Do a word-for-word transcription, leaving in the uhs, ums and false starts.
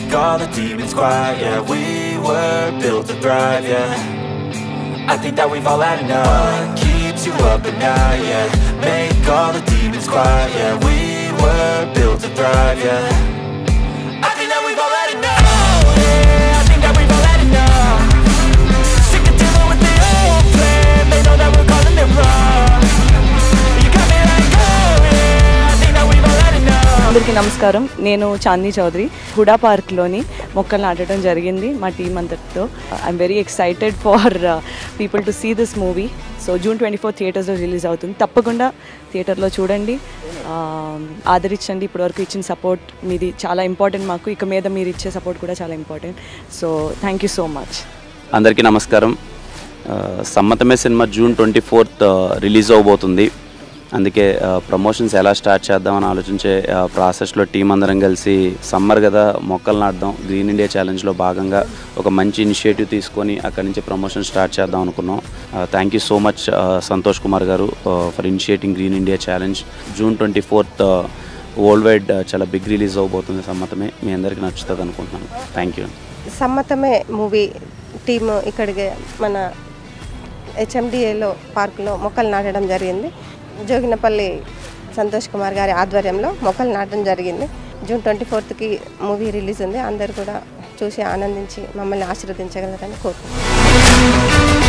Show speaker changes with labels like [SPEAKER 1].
[SPEAKER 1] make all the demons quiet. Yeah, we were built to thrive, yeah. I think that we've all had enough. What keeps you up at night, yeah. Make all the demons quiet. Yeah, we were built to thrive, yeah. I think that we've all had enough. Yeah, I think that we've all had enough. Sick of dealing with the old plan. They know that we're calling it wrong. You got me like, oh yeah, I think that we've all had enough.
[SPEAKER 2] అందరికీ నమస్కారం. నేను చాందిని చౌదరి హుడా పార్క్లోని మొక్కలు నాటడం జరిగింది మా team అంతటితో. I'm very excited for people to see this movie. So June twenty four థియేటర్స్లో release అవుతుంది. తప్పకుండా థియేటర్లో చూడండి, ఆదరించండి. ఇప్పటివరకు ఇచ్చిన సపోర్ట్ మీది చాలా ఇంపార్టెంట్ మాకు. ఇక మీద మీరు ఇచ్చే సపోర్ట్ కూడా చాలా important. So thank you so much.
[SPEAKER 3] అందరికీ నమస్కారం. Sammathame cinema June twenty fourth release అవబోతుంది. అందుకే ప్రమోషన్స్ ఎలా స్టార్ట్ చేద్దామని ఆలోచించే ప్రాసెస్లో టీం అందరం కలిసి సమ్మర్ కదా మొక్కలు నాటుదాం, గ్రీన్ ఇండియా ఛాలెంజ్లో భాగంగా ఒక మంచి ఇనిషియేటివ్ తీసుకొని అక్కడి నుంచి ప్రమోషన్ స్టార్ట్ చేద్దాం అనుకున్నాం. Thank you so much Santosh Kumar garu for initiating green India challenge. June twenty fourth world wide చాలా బిగ్ రిలీజ్ అవబోతుంది సమ్మతమే. మీ అందరికీ నచ్చుతుంది అనుకుంటున్నాను. Thank you.
[SPEAKER 4] Sammathame movie team ఇక్కడికి మన హెచ్ఎండిఏలో పార్కులో మొక్కలు నాటడం జరిగింది. జోగినపల్లి సంతోష్ కుమార్ గారి ఆధ్వర్యంలో మొక్కలు నాటడం జరిగింది. జూన్ ట్వంటీ ఫోర్త్కి మూవీ రిలీజ్ ఉంది. అందరు కూడా చూసి ఆనందించి మమ్మల్ని ఆశీర్వదించగలరని కోరుకుంటున్నాను.